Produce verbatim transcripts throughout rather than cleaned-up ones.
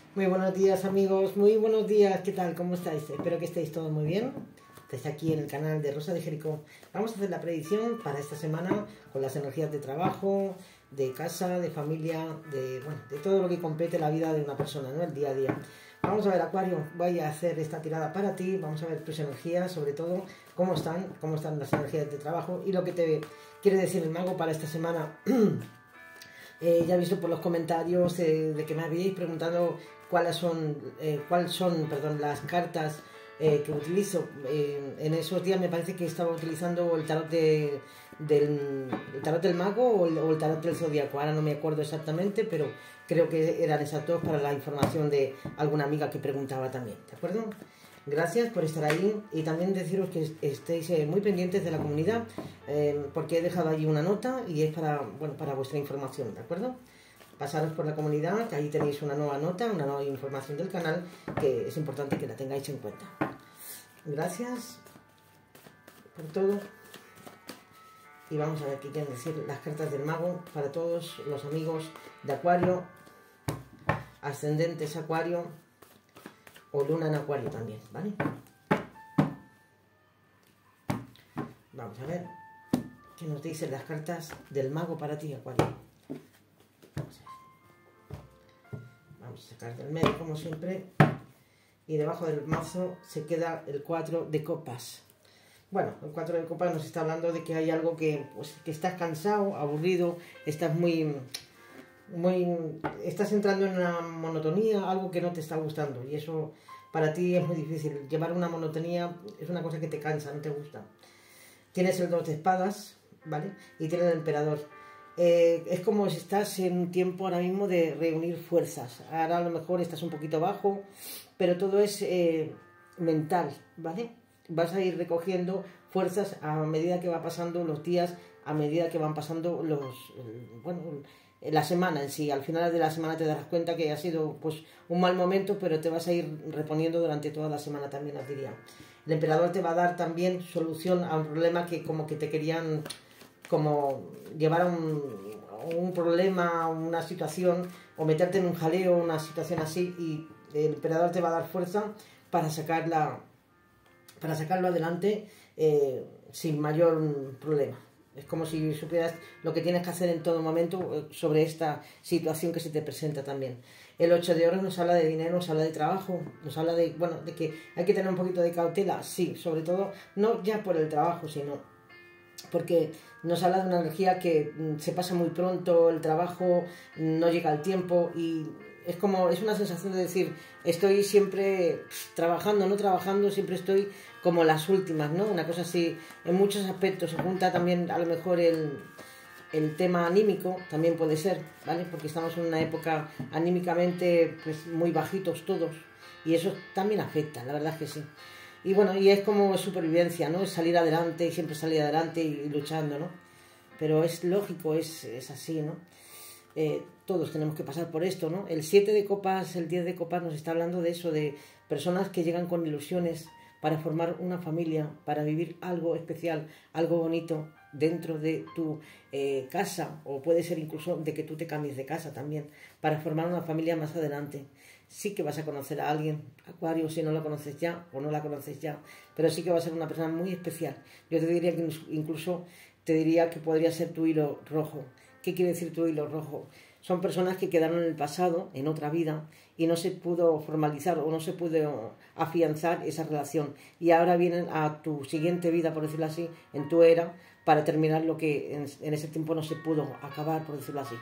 Muy buenos días amigos, muy buenos días, ¿qué tal? ¿Cómo estáis? Espero que estéis todos muy bien. Estáis aquí en el canal de Rosa de Jericó. Vamos a hacer la predicción para esta semana con las energías de trabajo, de casa, de familia, de, bueno, de todo lo que complete la vida de una persona, ¿no? El día a día. Vamos a ver, Acuario, voy a hacer esta tirada para ti, vamos a ver tus energías, sobre todo cómo están, cómo están las energías de trabajo y lo que te quiere decir el mago para esta semana. Eh, ya he visto por los comentarios eh, de que me habíais preguntado cuáles son, eh, cuáles son perdón, las cartas eh, que utilizo. Eh, en esos días me parece que estaba utilizando el tarot, de, del, el tarot del mago o el, o el tarot del zodiaco. Ahora no me acuerdo exactamente, pero creo que eran exactos para la información de alguna amiga que preguntaba también. ¿De acuerdo? Gracias por estar ahí y también deciros que estéis eh, muy pendientes de la comunidad eh, porque he dejado allí una nota y es para, bueno, para vuestra información, ¿de acuerdo? Pasaros por la comunidad, que ahí tenéis una nueva nota, una nueva información del canal que es importante que la tengáis en cuenta. Gracias por todo y vamos a ver qué quieren decir las cartas del mago para todos los amigos de Acuario, ascendentes Acuario o luna en Acuario también, ¿vale? Vamos a ver qué nos dicen las cartas del mago para ti, Acuario. Vamos a ver. Vamos a sacar del medio como siempre y debajo del mazo se queda el cuatro de copas. Bueno, el cuatro de copas nos está hablando de que hay algo que, pues, que estás cansado, aburrido, estás muy... Muy, estás entrando en una monotonía, algo que no te está gustando y eso para ti es muy difícil. Llevar una monotonía es una cosa que te cansa, no te gusta. Tienes el dos de espadas, ¿vale? Y tienes el emperador. Eh, es como si estás en un tiempo ahora mismo de reunir fuerzas. Ahora a lo mejor estás un poquito bajo, pero todo es eh, mental, ¿vale? Vas a ir recogiendo fuerzas a medida que va pasando los días, a medida que van pasando los... bueno, la semana en sí. Al final de la semana te darás cuenta que ha sido pues un mal momento, pero te vas a ir reponiendo durante toda la semana también, os diría. El emperador te va a dar también solución a un problema que como que te querían como llevar a un, un problema, una situación, o meterte en un jaleo, una situación así, y el emperador te va a dar fuerza para sacarla, para sacarlo adelante eh, sin mayor problema. Es como si supieras lo que tienes que hacer en todo momento sobre esta situación que se te presenta también. El ocho de oros nos habla de dinero, nos habla de trabajo, nos habla de, bueno, de que hay que tener un poquito de cautela, sí, sobre todo, no ya por el trabajo, sino porque nos habla de una energía que se pasa muy pronto, el trabajo no llega al tiempo y es como, es una sensación de decir, estoy siempre trabajando, no trabajando, siempre estoy como las últimas, ¿no? Una cosa así, en muchos aspectos, se junta también a lo mejor el, el tema anímico, también puede ser, ¿vale? Porque estamos en una época anímicamente pues muy bajitos todos y eso también afecta, la verdad es que sí. Y bueno, y es como supervivencia, ¿no? Es salir adelante y siempre salir adelante y, y luchando, ¿no? Pero es lógico, es, es así, ¿no? Eh, todos tenemos que pasar por esto, ¿no? El siete de copas, el diez de copas nos está hablando de eso, de personas que llegan con ilusiones para formar una familia, para vivir algo especial, algo bonito dentro de tu eh, casa, o puede ser incluso de que tú te cambies de casa también, para formar una familia más adelante. Sí que vas a conocer a alguien, Acuario, si no lo conoces ya o no la conoces ya, pero sí que va a ser una persona muy especial. Yo te diría que incluso te diría que podría ser tu hilo rojo. ¿Qué quiere decir tu hilo rojo? Son personas que quedaron en el pasado, en otra vida, y no se pudo formalizar o no se pudo afianzar esa relación. Y ahora vienen a tu siguiente vida, por decirlo así, en tu era, para terminar lo que en, en ese tiempo no se pudo acabar, por decirlo así.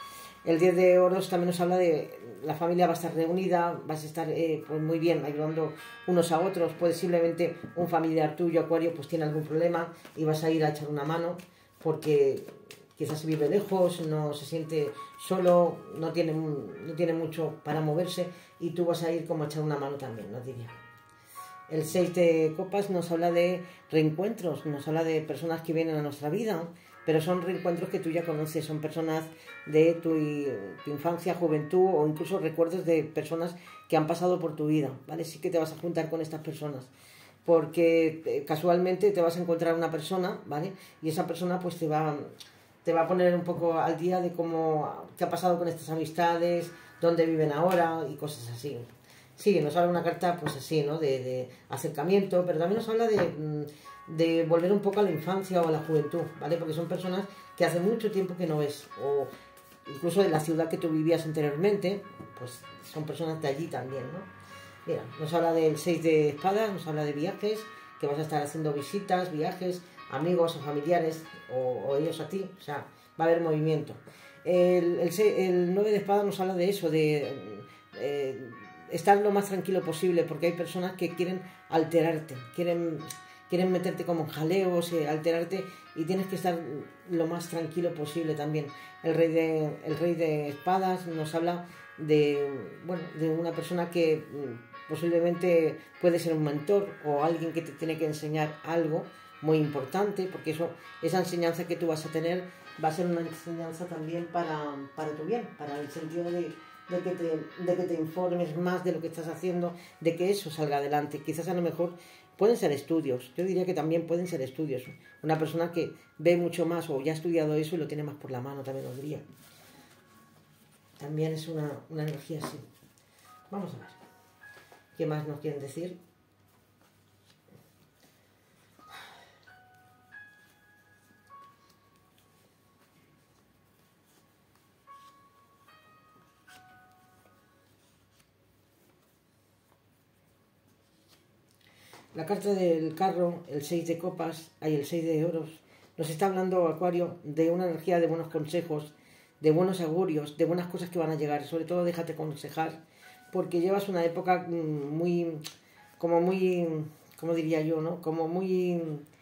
El diez de oros también nos habla de la familia va a estar reunida, vas a estar eh, pues muy bien ayudando unos a otros. Posiblemente un familiar tuyo, Acuario, pues tiene algún problema y vas a ir a echar una mano porque quizás vive lejos, no se siente solo, no tiene, no tiene mucho para moverse y tú vas a ir como a echar una mano también, nos diría. El seis de copas nos habla de reencuentros, nos habla de personas que vienen a nuestra vida, pero son reencuentros que tú ya conoces, son personas de tu, tu infancia, juventud o incluso recuerdos de personas que han pasado por tu vida, ¿vale? Sí que te vas a juntar con estas personas, porque eh, casualmente te vas a encontrar una persona, ¿vale? Y esa persona pues te va, te va a poner un poco al día de cómo, qué ha pasado con estas amistades, dónde viven ahora y cosas así. Sí, nos habla una carta pues así, ¿no? De, de acercamiento, pero también nos habla de, de volver un poco a la infancia o a la juventud, ¿vale? Porque son personas que hace mucho tiempo que no ves, o incluso de la ciudad que tú vivías anteriormente, pues son personas de allí también, ¿no? Mira, nos habla del seis de espadas, nos habla de viajes, que vas a estar haciendo visitas, viajes, amigos o familiares, o, o ellos a ti, o sea, va a haber movimiento. El, el, el nueve de espadas nos habla de eso, de eh, estar lo más tranquilo posible, porque hay personas que quieren alterarte, quieren, quieren meterte como en jaleos, eh, alterarte, y tienes que estar lo más tranquilo posible también. El rey de, el rey de espadas nos habla de, bueno, de una persona que posiblemente puede ser un mentor o alguien que te tiene que enseñar algo muy importante, porque eso, esa enseñanza que tú vas a tener va a ser una enseñanza también para, para tu bien, para el sentido de, de, que te, de que te informes más de lo que estás haciendo, de que eso salga adelante. Quizás a lo mejor pueden ser estudios, yo diría que también pueden ser estudios. Una persona que ve mucho más o ya ha estudiado eso y lo tiene más por la mano, también lo diría. También es una, una energía así. Vamos a ver. ¿Qué más nos quieren decir? La carta del carro, el seis de copas, hay el seis de oros, nos está hablando, Acuario, de una energía de buenos consejos, de buenos augurios, de buenas cosas que van a llegar. Sobre todo déjate aconsejar, porque llevas una época muy, como muy, ¿cómo diría yo, no? Como muy,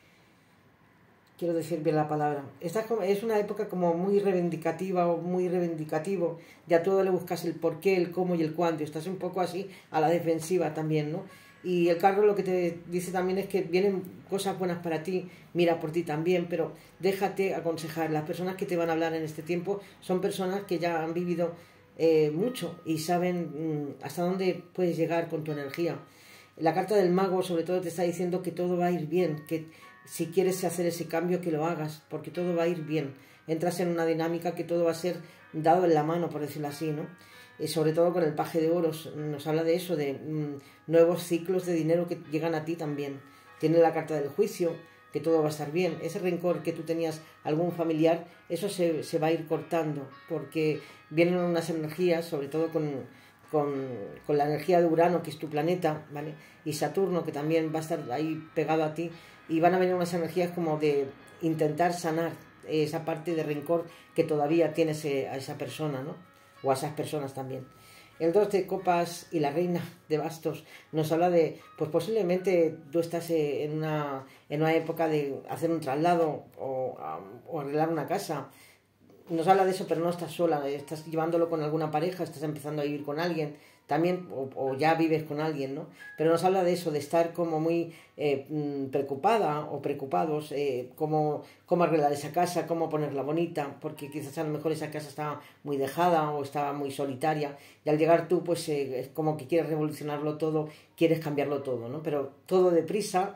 quiero decir bien la palabra. Esta es una época como muy reivindicativa o muy reivindicativo. Ya todo le buscas el por qué, el cómo y el cuándo. Estás un poco así a la defensiva también, ¿no? Y el carro lo que te dice también es que vienen cosas buenas para ti, mira por ti también, pero déjate aconsejar. Las personas que te van a hablar en este tiempo son personas que ya han vivido eh, mucho y saben mmm, hasta dónde puedes llegar con tu energía. La carta del mago sobre todo te está diciendo que todo va a ir bien, que si quieres hacer ese cambio que lo hagas, porque todo va a ir bien. Entras en una dinámica que todo va a ser dado en la mano, por decirlo así, ¿no? Y sobre todo con el paje de oros, nos habla de eso, de mmm, nuevos ciclos de dinero que llegan a ti también. Tiene la carta del juicio, que todo va a estar bien. Ese rencor que tú tenías a algún familiar, eso se, se va a ir cortando, porque vienen unas energías, sobre todo con, con, con la energía de Urano, que es tu planeta, ¿vale? Y Saturno, que también va a estar ahí pegado a ti, y van a venir unas energías como de intentar sanar esa parte de rencor que todavía tienes a esa persona, ¿no? O a esas personas también. El dos de copas y la reina de bastos nos habla de, pues posiblemente tú estás en una, en una época de hacer un traslado o, o arreglar una casa. Nos habla de eso, pero no estás sola, estás llevándolo con alguna pareja, estás empezando a vivir con alguien también, o, o ya vives con alguien, ¿no? Pero nos habla de eso, de estar como muy eh, preocupada o preocupados, eh, cómo, cómo arreglar esa casa, cómo ponerla bonita, porque quizás a lo mejor esa casa estaba muy dejada o estaba muy solitaria, y al llegar tú, pues eh, es como que quieres revolucionarlo todo, quieres cambiarlo todo, ¿no? Pero todo deprisa,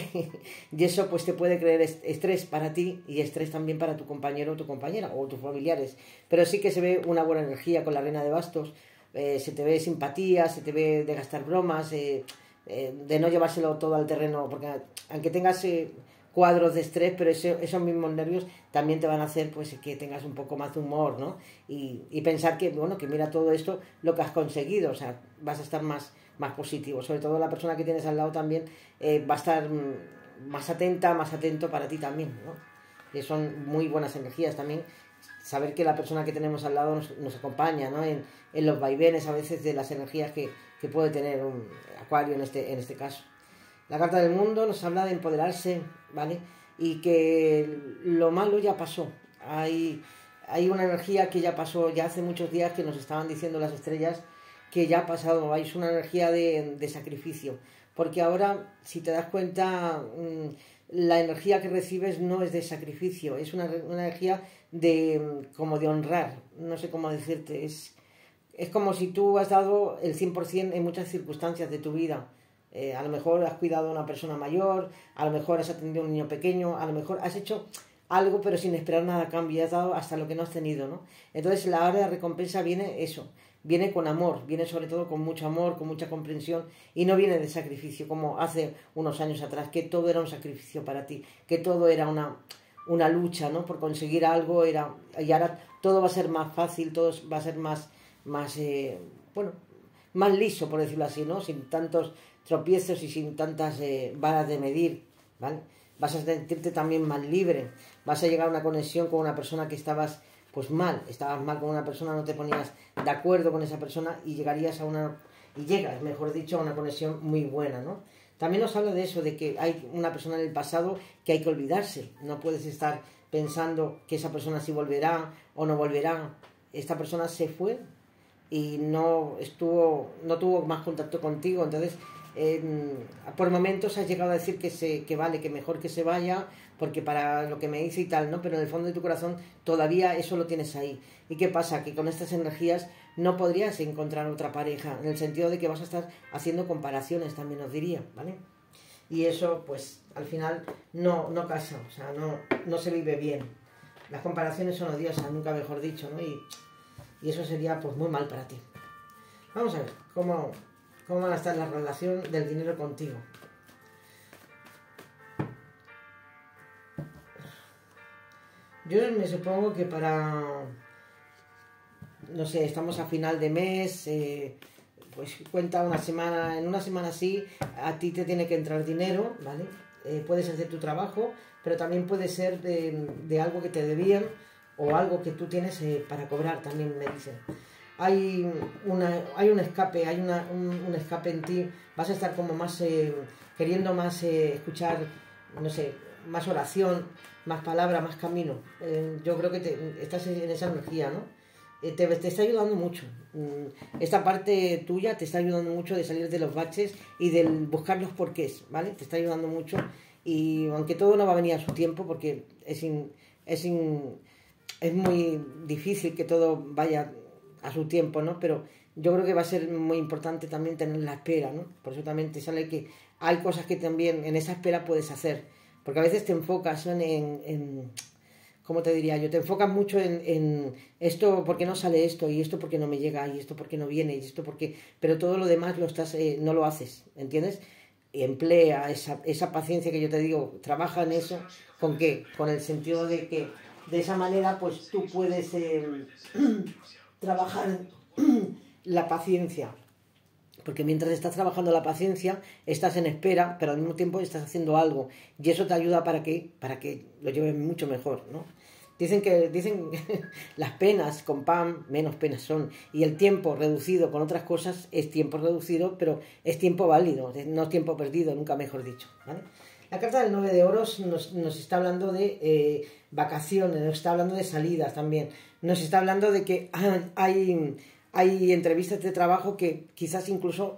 y eso pues te puede crear estrés para ti y estrés también para tu compañero o tu compañera o tus familiares. Pero sí que se ve una buena energía con la reina de bastos, eh, se te ve simpatía, se te ve de gastar bromas, eh, eh, de no llevárselo todo al terreno, porque aunque tengas eh, cuadros de estrés, pero ese, esos mismos nervios también te van a hacer pues que tengas un poco más de humor, ¿no? Y, y pensar que, bueno, que mira todo esto lo que has conseguido, o sea, vas a estar más más positivo, sobre todo la persona que tienes al lado también eh, va a estar más atenta, más atento para ti también, ¿no? Y son muy buenas energías también, saber que la persona que tenemos al lado nos, nos acompaña, ¿no? En, en los vaivenes a veces de las energías que, que puede tener un Acuario en este, en este caso. La carta del mundo nos habla de empoderarse, ¿vale? Y que lo malo ya pasó, hay, hay una energía que ya pasó, ya hace muchos días que nos estaban diciendo las estrellas que ya ha pasado, hay una energía de, de sacrificio, porque ahora, si te das cuenta, la energía que recibes no es de sacrificio, es una, una energía de como de honrar, no sé cómo decirte, es, es como si tú has dado el cien por ciento en muchas circunstancias de tu vida. Eh, a lo mejor has cuidado a una persona mayor, a lo mejor has atendido a un niño pequeño, a lo mejor has hecho algo pero sin esperar nada a cambio, has dado hasta lo que no has tenido, ¿no? Entonces la hora de recompensa viene eso, viene con amor, viene sobre todo con mucho amor, con mucha comprensión, y no viene de sacrificio, como hace unos años atrás, que todo era un sacrificio para ti, que todo era una, una lucha, ¿no? Por conseguir algo, era, y ahora todo va a ser más fácil, todo va a ser más, más eh, bueno, más liso, por decirlo así, ¿no? Sin tantos tropiezos y sin tantas eh, varas de medir, ¿vale? Vas a sentirte también más libre, vas a llegar a una conexión con una persona que estabas pues mal, estabas mal con una persona, no te ponías de acuerdo con esa persona y llegarías a una, y llegas, mejor dicho, a una conexión muy buena, ¿no? También nos habla de eso, de que hay una persona en el pasado que hay que olvidarse, no puedes estar pensando que esa persona sí volverá o no volverá, esta persona se fue y no estuvo, no tuvo más contacto contigo, entonces eh, por momentos has llegado a decir que, se, que vale, que mejor que se vaya, porque para lo que me dice y tal, ¿no? Pero en el fondo de tu corazón todavía eso lo tienes ahí. ¿Y qué pasa? Que con estas energías no podrías encontrar otra pareja, en el sentido de que vas a estar haciendo comparaciones, también os diría, ¿vale? Y eso, pues, al final no, no casa, o sea, no, no se vive bien. Las comparaciones son odiosas, nunca mejor dicho, ¿no? Y, y eso sería, pues, muy mal para ti. Vamos a ver cómo, cómo va a estar la relación del dinero contigo. Yo me supongo que para, no sé, estamos a final de mes, eh, pues cuenta una semana, en una semana así, a ti te tiene que entrar dinero, ¿vale? Eh, puedes hacer tu trabajo, pero también puede ser de, de algo que te debían o algo que tú tienes eh, para cobrar, también me dicen. Hay, una, hay un escape, hay una, un, un escape en ti, vas a estar como más, eh, queriendo más eh, escuchar, no sé, más oración, más palabra, más camino. Eh, yo creo que te, estás en esa energía, ¿no? Eh, te, te está ayudando mucho. Esta parte tuya te está ayudando mucho de salir de los baches y de buscar los porqués, ¿vale? Te está ayudando mucho y aunque todo no va a venir a su tiempo porque es, in, es, in, es muy difícil que todo vaya a su tiempo, ¿no? Pero yo creo que va a ser muy importante también tener la espera, ¿no? Por eso también te sale que hay cosas que también en esa espera puedes hacer. Porque a veces te enfocas en, en ¿cómo te diría yo? Te enfocas mucho en, en esto, ¿por qué no sale esto? Y esto, ¿por qué no me llega? Y esto, ¿por qué no viene? Y esto, ¿por qué? Pero todo lo demás lo estás, eh, no lo haces, ¿entiendes? Y emplea esa, esa paciencia que yo te digo, trabaja en eso. ¿Con qué? Con el sentido de que de esa manera, pues tú puedes eh, trabajar la paciencia. Porque mientras estás trabajando la paciencia, estás en espera, pero al mismo tiempo estás haciendo algo. Y eso te ayuda para que, para que lo lleves mucho mejor, ¿no? Dicen que dicen las penas con pan, menos penas son. Y el tiempo reducido con otras cosas es tiempo reducido, pero es tiempo válido, no es tiempo perdido, nunca mejor dicho, ¿vale? La carta del nueve de oros nos, nos está hablando de eh, vacaciones, nos está hablando de salidas también. Nos está hablando de que hay... Hay entrevistas de trabajo que quizás incluso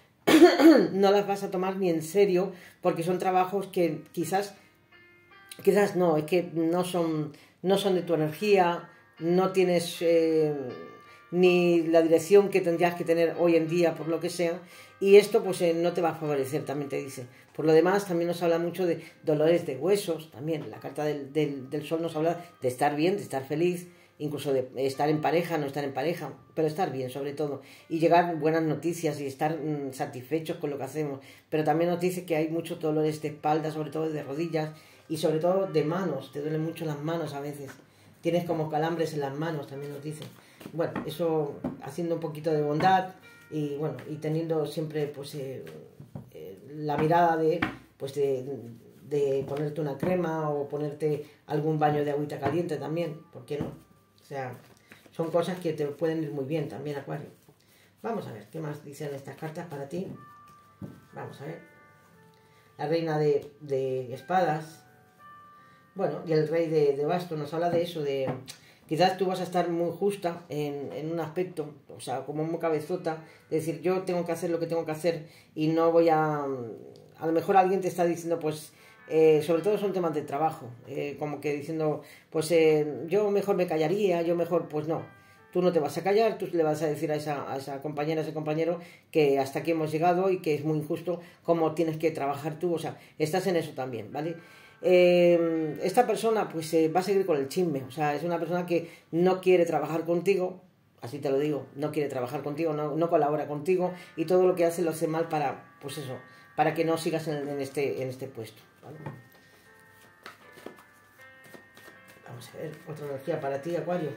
no las vas a tomar ni en serio porque son trabajos que quizás, quizás no, es que no son, no son de tu energía, no tienes eh, ni la dirección que tendrías que tener hoy en día por lo que sea, y esto pues eh, no te va a favorecer, también te dice. Por lo demás también nos habla mucho de dolores de huesos, también la carta del, del, del sol nos habla de estar bien, de estar feliz, incluso de estar en pareja, no estar en pareja, pero estar bien sobre todo, y llegar buenas noticias y estar mmm, satisfechos con lo que hacemos. Pero también nos dice que hay muchos dolores de espalda, sobre todo de rodillas, y sobre todo de manos, te duelen mucho las manos a veces, tienes como calambres en las manos, también nos dice. Bueno, eso haciendo un poquito de bondad y bueno, y teniendo siempre pues eh, eh, la mirada de pues de, de ponerte una crema o ponerte algún baño de agüita caliente también, ¿por qué no? O sea, son cosas que te pueden ir muy bien también, Acuario. Vamos a ver, ¿qué más dicen estas cartas para ti? Vamos a ver. La reina de, de espadas. Bueno, y el rey de, de bastos nos habla de eso, de... Quizás tú vas a estar muy justa en, en un aspecto, o sea, como muy cabezota, de decir, yo tengo que hacer lo que tengo que hacer y no voy a... A lo mejor alguien te está diciendo, pues... Eh, sobre todo son temas de trabajo, eh, como que diciendo, pues eh, yo mejor me callaría, yo mejor, pues no, tú no te vas a callar, tú le vas a decir a esa, a esa compañera, a ese compañero que hasta aquí hemos llegado y que es muy injusto cómo tienes que trabajar tú, o sea, estás en eso también, ¿vale? Eh, esta persona pues eh, va a seguir con el chisme, o sea, es una persona que no quiere trabajar contigo, así te lo digo, no quiere trabajar contigo, no, no colabora contigo y todo lo que hace lo hace mal para, pues eso, para que no sigas en, en, este, en este puesto, ¿vale? Vamos a ver, otra energía para ti, Acuario.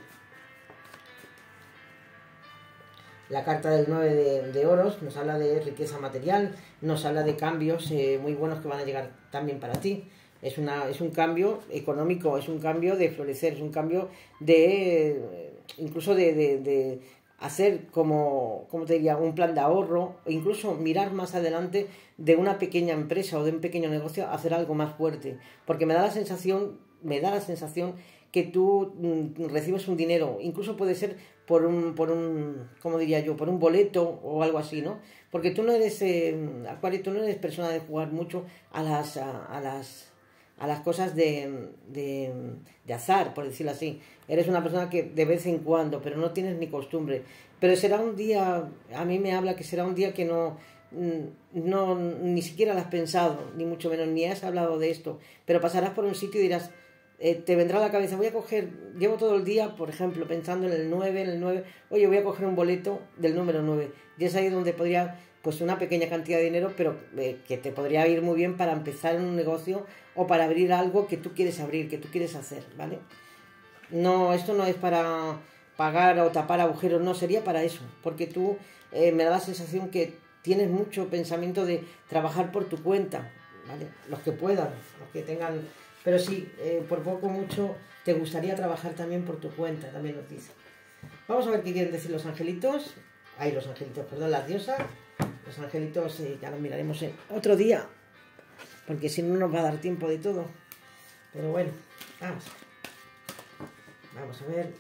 La carta del nueve de, de oros nos habla de riqueza material, nos habla de cambios eh, muy buenos que van a llegar también para ti. Es, una, es un cambio económico, es un cambio de florecer, es un cambio de, incluso de, de, de hacer como, como te diría, un plan de ahorro, o incluso mirar más adelante de una pequeña empresa o de un pequeño negocio a hacer algo más fuerte. Porque me da la sensación, me da la sensación que tú mm, recibes un dinero, incluso puede ser por un, por un, ¿cómo diría yo? Por un boleto o algo así, ¿no? Porque tú no eres, eh, Acuario, tú no eres persona de jugar mucho a las, a, a las, a las cosas de, de, de azar, por decirlo así. Eres una persona que de vez en cuando, pero no tienes ni costumbre. Pero será un día, a mí me habla que será un día que no, no ni siquiera lo has pensado, ni mucho menos, ni has hablado de esto. Pero pasarás por un sitio y dirás, eh, te vendrá a la cabeza, voy a coger, llevo todo el día, por ejemplo, pensando en el nueve, en el nueve, oye, voy a coger un boleto del número nueve. Y es ahí donde podría, pues una pequeña cantidad de dinero, pero eh, que te podría ir muy bien para empezar en un negocio o para abrir algo que tú quieres abrir, que tú quieres hacer, ¿vale? No, esto no es para pagar o tapar agujeros, no, sería para eso, porque tú eh, me da la sensación que tienes mucho pensamiento de trabajar por tu cuenta, ¿vale? Los que puedan, los que tengan, pero sí, eh, por poco o mucho te gustaría trabajar también por tu cuenta, también nos dice. Vamos a ver qué quieren decir los angelitos, ay, los angelitos, perdón, las diosas, los angelitos eh, ya los miraremos en otro día, porque si no nos va a dar tiempo de todo, pero bueno, vamos a ver. Vamos a ver.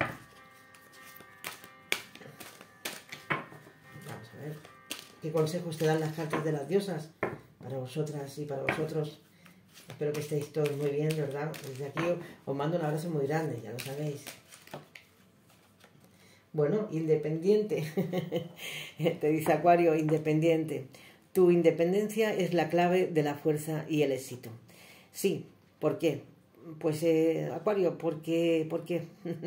Vamos a ver. ¿Qué consejos te dan las cartas de las diosas para vosotras y para vosotros? Espero que estéis todos muy bien, ¿verdad? Desde aquí os mando un abrazo muy grande, ya lo sabéis. Bueno, independiente. Te dice Acuario, independiente. Tu independencia es la clave de la fuerza y el éxito. Sí, ¿por qué? Pues eh, Acuario, ¿por qué? ¿Por qué?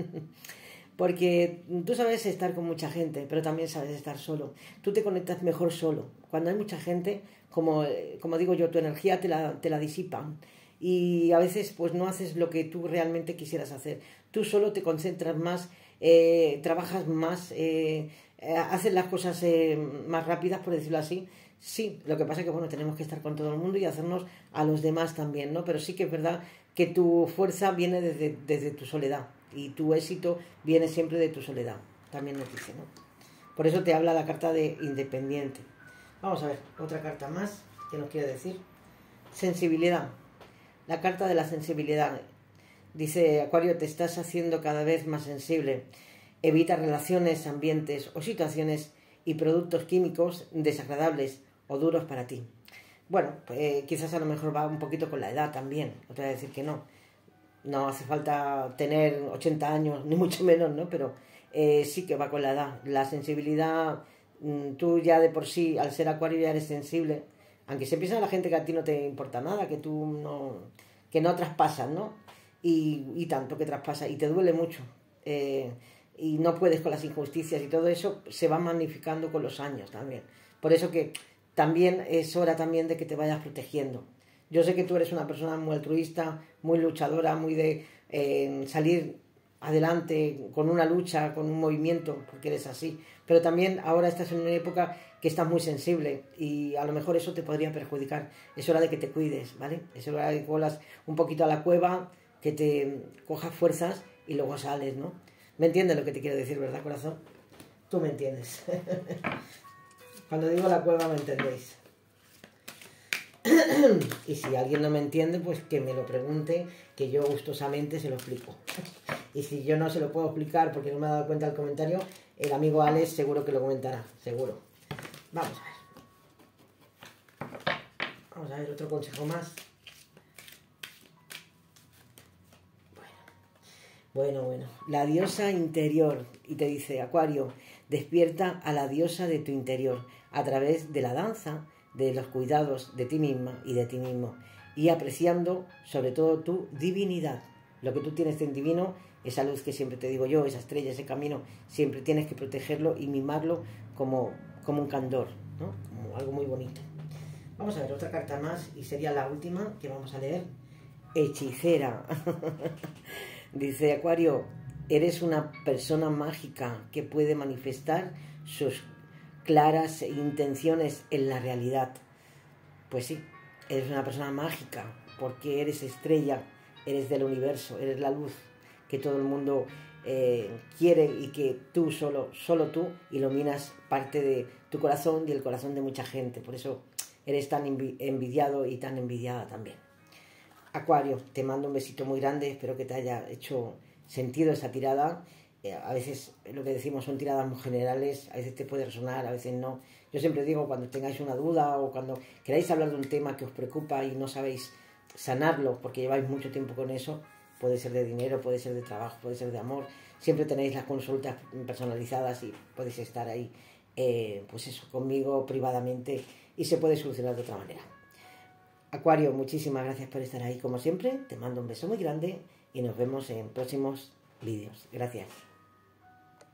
Porque tú sabes estar con mucha gente, pero también sabes estar solo. Tú te conectas mejor solo. Cuando hay mucha gente, como, como digo yo, tu energía te la, te la disipa. Y a veces pues no haces lo que tú realmente quisieras hacer. Tú solo te concentras más, eh, trabajas más, eh, eh, haces las cosas eh, más rápidas, por decirlo así. Sí, lo que pasa es que bueno, tenemos que estar con todo el mundo y hacernos a los demás también, ¿no? Pero sí que es verdad que tu fuerza viene desde, desde tu soledad y tu éxito viene siempre de tu soledad, también nos dice, ¿no? Por eso te habla la carta de independiente. Vamos a ver, otra carta más que nos quiere decir. Sensibilidad. La carta de la sensibilidad. Dice, Acuario, te estás haciendo cada vez más sensible. Evita relaciones, ambientes o situaciones y productos químicos desagradables o duros para ti. Bueno, pues quizás a lo mejor va un poquito con la edad también, no te voy a decir que no. No hace falta tener ochenta años, ni mucho menos, ¿no? Pero eh, sí que va con la edad. La sensibilidad, mmm, tú ya de por sí, al ser Acuario ya eres sensible, aunque se piensa la gente que a ti no te importa nada, que tú no, que no traspasas, ¿no? Y, y tanto que traspasas, y te duele mucho. Eh, y no puedes con las injusticias y todo eso se va magnificando con los años también. Por eso que también es hora también de que te vayas protegiendo. Yo sé que tú eres una persona muy altruista, muy luchadora, muy de eh, salir adelante con una lucha, con un movimiento, porque eres así. Pero también ahora estás en una época que estás muy sensible y a lo mejor eso te podría perjudicar. Es hora de que te cuides, ¿vale? Es hora de que vuelas un poquito a la cueva, que te cojas fuerzas y luego sales, ¿no? ¿Me entiendes lo que te quiero decir, verdad, corazón? Tú me entiendes. Cuando digo la cueva me entendéis. Y si alguien no me entiende, pues que me lo pregunte, que yo gustosamente se lo explico. Y si yo no se lo puedo explicar porque no me ha dado cuenta del comentario, el amigo Alex seguro que lo comentará, seguro. Vamos a ver. Vamos a ver otro consejo más. Bueno, bueno, la diosa interior, y te dice, Acuario, despierta a la diosa de tu interior a través de la danza, de los cuidados de ti misma y de ti mismo, y apreciando sobre todo tu divinidad. Lo que tú tienes en divino esa luz que siempre te digo yo, esa estrella, ese camino, siempre tienes que protegerlo y mimarlo como, como un candor, ¿no? Como algo muy bonito. Vamos a ver otra carta más y sería la última que vamos a leer. Hechicera. Dice Acuario, eres una persona mágica que puede manifestar sus claras intenciones en la realidad. Pues sí, eres una persona mágica porque eres estrella, eres del universo, eres la luz que todo el mundo eh, quiere y que tú solo, solo tú iluminas parte de tu corazón y el corazón de mucha gente. Por eso eres tan envidiado y tan envidiada también. Acuario, te mando un besito muy grande, espero que te haya hecho sentido esa tirada. Eh, a veces lo que decimos son tiradas muy generales, a veces te puede resonar, a veces no. Yo siempre digo, cuando tengáis una duda o cuando queráis hablar de un tema que os preocupa y no sabéis sanarlo porque lleváis mucho tiempo con eso, puede ser de dinero, puede ser de trabajo, puede ser de amor, siempre tenéis las consultas personalizadas y podéis estar ahí, eh, pues eso, conmigo privadamente y se puede solucionar de otra manera. Acuario, muchísimas gracias por estar ahí como siempre, te mando un beso muy grande y nos vemos en próximos vídeos. Gracias.